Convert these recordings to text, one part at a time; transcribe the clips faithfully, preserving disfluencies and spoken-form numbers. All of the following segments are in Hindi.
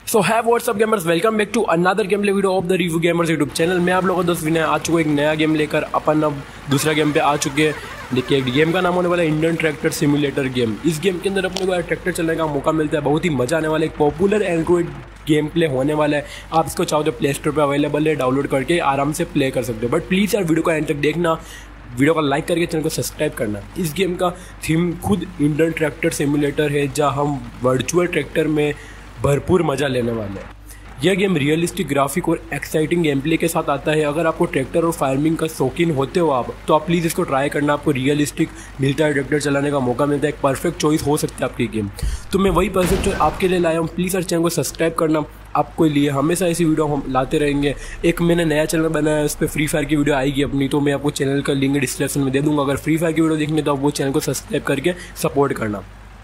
So hi what's up gamers, welcome back to another game play video of the review gamers YouTube channel. मैं आप लोगों को दोस्त विनय आ चुका एक नया गेम लेकर। अपन अब दूसरा गेम पे आ चुके हैं। देखिए, गेम का नाम होने वाला है इंडियन ट्रैक्टर सिमुलेटर गेम। इस गेम के अंदर अपने को ट्रैक्टर चलने का मौका मिलता है। बहुत ही मजा आने वाला है। एक पॉपुलर एंड्रॉइड गेम प्ले होने वाला है। आप इसको चाहो तो प्ले स्टोर पर अवेलेबल है, डाउनलोड करके आराम से प्ले कर सकते हो। बट प्लीज़ यार वीडियो को एंड तक देखना, वीडियो को लाइक करके चैनल को सब्सक्राइब करना। इस गेम का थीम खुद इंडियन ट्रैक्टर सिमुलेटर है, जहाँ हम वर्चुअल ट्रैक्टर में भरपूर मज़ा लेने वाले हैं। यह गेम रियलिस्टिक ग्राफिक और एक्साइटिंग गेम प्ले के साथ आता है। अगर आपको ट्रैक्टर और फार्मिंग का शौकीन होते हो आप, तो आप प्लीज़ इसको ट्राई करना। आपको रियलिस्टिक मिलता है, ट्रैक्टर चलाने का मौका मिलता है। एक परफेक्ट चॉइस हो सकती है आपकी गेम। तो मैं वही परफेक्ट चॉइस आपके लिए लाया हूँ। प्लीज़ यार चैनल को सब्सक्राइब करना। आपको लिए हमेशा ऐसी वीडियो हम लाते रहेंगे। एक मैंने नया चैनल बनाया है, उस पर फ्री फायर की वीडियो आएगी अपनी, तो मैं आपको चैनल का लिंक डिस्क्रिप्शन में दे दूँगा। अगर फ्री फायर की वीडियो देखनी है तो आप वो चैनल को सब्सक्राइब करके सपोर्ट करना।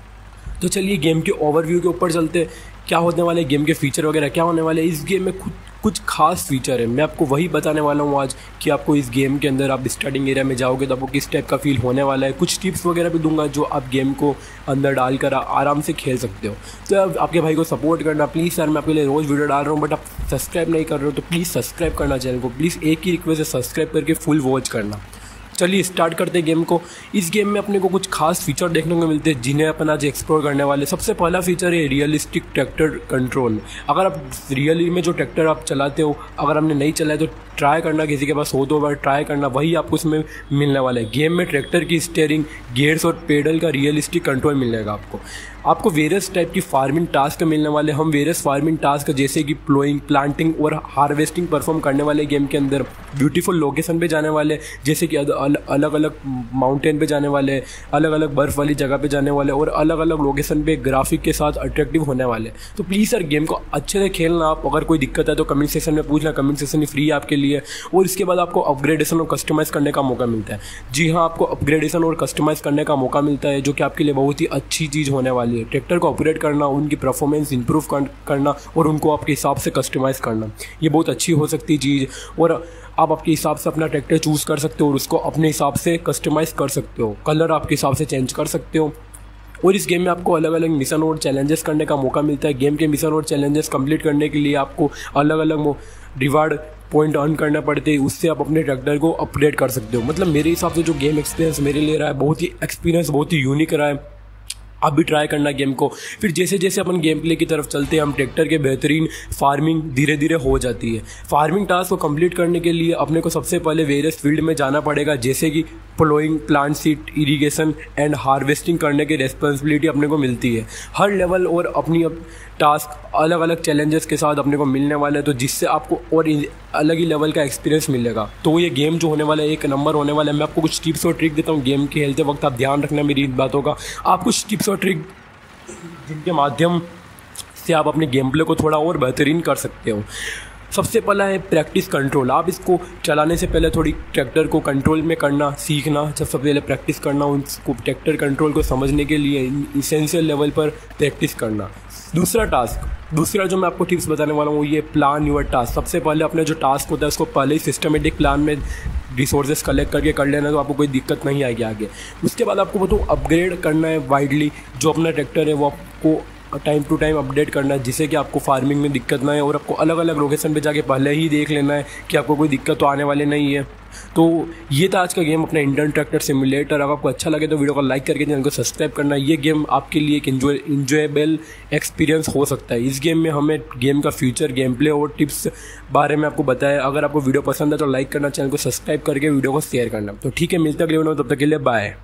तो चलिए गेम के ओवरव्यू के ऊपर चलते। क्या होने वाले गेम के फीचर वगैरह क्या होने वाले। इस गेम में खुद कुछ खास फीचर है, मैं आपको वही बताने वाला हूँ आज कि आपको इस गेम के अंदर आप स्टार्टिंग एरिया में जाओगे तो आपको किस टाइप का फील होने वाला है। कुछ टिप्स वगैरह भी दूंगा जो आप गेम को अंदर डालकर आराम से खेल सकते हो। तो अब आपके भाई को सपोर्ट करना प्लीज़। यार मैं आपके लिए रोज़ वीडियो डाल रहा हूँ, बट आप सब्सक्राइब नहीं कर रहे हो, तो प्लीज़ सब्सक्राइब करना चैनल को। प्लीज़ एक ही रिक्वेस्ट है, सब्सक्राइब करके फुल वॉच करना। चलिए स्टार्ट करते हैं गेम को। इस गेम में अपने को कुछ खास फीचर देखने को मिलते हैं जिन्हें अपन आज एक्सप्लोर करने वाले। सबसे पहला फीचर है रियलिस्टिक ट्रैक्टर कंट्रोल। अगर आप रियली में जो ट्रैक्टर आप चलाते हो, अगर आपने नहीं चलाया तो ट्राई करना, किसी के पास हो तो बार ट्राई करना, वही आपको इसमें मिलने वाला है। गेम में ट्रैक्टर की स्टीयरिंग, गियर्स और पेडल का रियलिस्टिक कंट्रोल मिलेगा आपको। आपको वेरियस टाइप की फार्मिंग टास्क मिलने वाले। हम वेरियस फार्मिंग टास्क जैसे कि प्लोइंग, प्लांटिंग और हार्वेस्टिंग परफॉर्म करने वाले गेम के अंदर। ब्यूटीफुल लोकेशन पे जाने वाले, जैसे कि अलग अलग माउंटेन पे जाने वाले, अलग अलग बर्फ़ वाली जगह पे जाने वाले और अलग अलग लोकेशन पे ग्राफिक के साथ अट्रैक्टिव होने वाले। तो प्लीज़ सर गेम को अच्छे से खेलना। आप अगर कोई दिक्कत है तो कमेंट सेक्शन में पूछना, कमेंट सेक्शन ही फ्री है आपके लिए। और इसके बाद आपको अपग्रेडेशन और कस्टमाइज़ करने का मौका मिलता है। जी हाँ, आपको अपग्रेडेशन और कस्टमाइज़ करने का मौका मिलता है, जो कि आपके लिए बहुत ही अच्छी चीज़ होने वाली है। ट्रैक्टर को अपग्रेड करना, उनकी परफॉर्मेंस इंप्रूव करना और उनको आपके हिसाब से कस्टमाइज़ करना, ये बहुत अच्छी हो सकती चीज़। और आप आपके हिसाब से अपना ट्रैक्टर चूज़ कर सकते हो और उसको अपने हिसाब से कस्टमाइज़ कर सकते हो। कलर आपके हिसाब से चेंज कर सकते हो। और इस गेम में आपको अलग अलग मिशन और चैलेंजेस करने का मौका मिलता है। गेम के मिशन और चैलेंजेस कंप्लीट करने के लिए आपको अलग अलग रिवार्ड पॉइंट अर्न करना पड़ते हैं। उससे आप अपने ट्रैक्टर को अपग्रेड कर सकते हो। मतलब मेरे हिसाब से जो गेम एक्सपीरियंस मेरे लिए रहा है, बहुत ही एक्सपीरियंस बहुत ही यूनिक रहा है। आप भी ट्राई करना गेम को। फिर जैसे जैसे अपन गेम प्ले की तरफ चलते हैं, हम ट्रैक्टर के बेहतरीन फार्मिंग धीरे धीरे हो जाती है। फार्मिंग टास्क को कंप्लीट करने के लिए अपने को सबसे पहले वेरियस फील्ड में जाना पड़ेगा, जैसे कि ploughing, plant seed, irrigation and harvesting करने की रिस्पॉन्सिबिलिटी अपने को मिलती है। हर लेवल और अपनी अब टास्क अलग अलग चैलेंजेस के साथ अपने को मिलने वाला है, तो जिससे आपको और अलग ही लेवल का एक्सपीरियंस मिलेगा। तो ये गेम जो होने वाला है एक नंबर होने वाला है। मैं आपको कुछ टिप्स और ट्रिक देता हूँ गेम खेलते वक्त, आप ध्यान रखना मेरी इन बातों का। आप कुछ टिप्स और ट्रिक जिनके माध्यम से आप अपने गेम प्ले को थोड़ा और बेहतरीन कर सकते हो। सबसे पहला है प्रैक्टिस कंट्रोल। आप इसको चलाने से पहले थोड़ी ट्रैक्टर को कंट्रोल में करना सीखना। जब सबसे पहले प्रैक्टिस करना, उसको ट्रैक्टर कंट्रोल को समझने के लिए इसेंशियल लेवल पर प्रैक्टिस करना। दूसरा टास्क, दूसरा जो मैं आपको टिप्स बताने वाला हूँ, ये प्लान योर टास्क। सबसे पहले अपना जो टास्क होता है उसको पहले ही सिस्टमेटिक प्लान में रिसोर्सेज कलेक्ट करके कर लेना, तो आपको कोई दिक्कत नहीं आएगी आगे। उसके बाद आपको बताऊँ अपग्रेड करना है वाइडली। जो अपना ट्रैक्टर है वो आपको टाइम टू टाइम अपडेट करना है, जिससे कि आपको फार्मिंग में दिक्कत ना है। और आपको अलग अलग लोकेशन पे जाके पहले ही देख लेना है कि आपको कोई दिक्कत तो आने वाली नहीं है। तो ये था आज का गेम, अपना इंडियन ट्रैक्टर सिमुलेटर। अगर आपको अच्छा लगे तो वीडियो को लाइक करके चैनल को सब्सक्राइब करना। ये गेम आपके लिए एक इंजॉय इंजॉयबल एक्सपीरियंस हो सकता है। इस गेम में हमें गेम का फ्यूचर, गेम प्ले और टिप्स बारे में आपको बताया। अगर आपको वीडियो पसंद है तो लाइक करना, चैनल को सब्सक्राइब करके वीडियो को शेयर करना। तो ठीक है, मिलते हैं अगले वीडियो में, तब तक के लिए बाय।